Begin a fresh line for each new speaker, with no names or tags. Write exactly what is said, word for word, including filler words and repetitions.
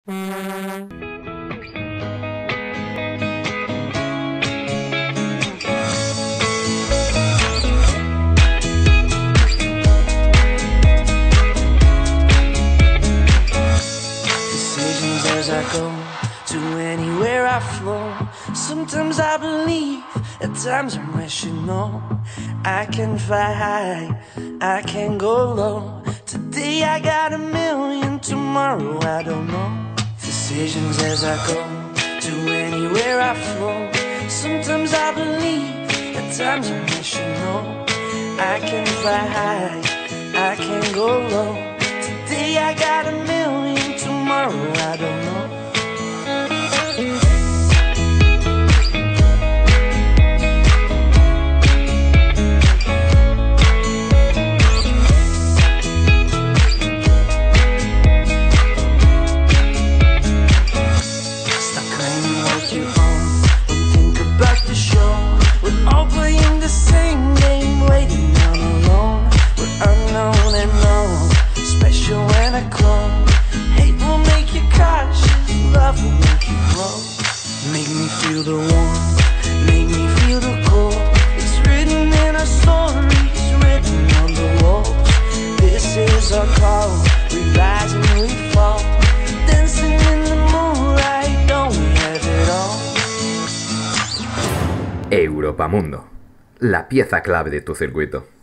Decisions as I go to anywhere I flow. Sometimes I believe, at times I'm rational. I can fly high, I can go low. Today I got a million, tomorrow I don't know. Decisions as I go to anywhere I flow. Sometimes I believe, at times I'm rational. I can fly high, I can go low. Today I got a million, tomorrow I don't know. Make me feel the warmth, make me feel the cold. It's written in our stories, written on the walls. This is our call, we rise and we fall. Dancing in the moonlight, don't we have it all?
Europamundo, la pieza clave de tu circuito.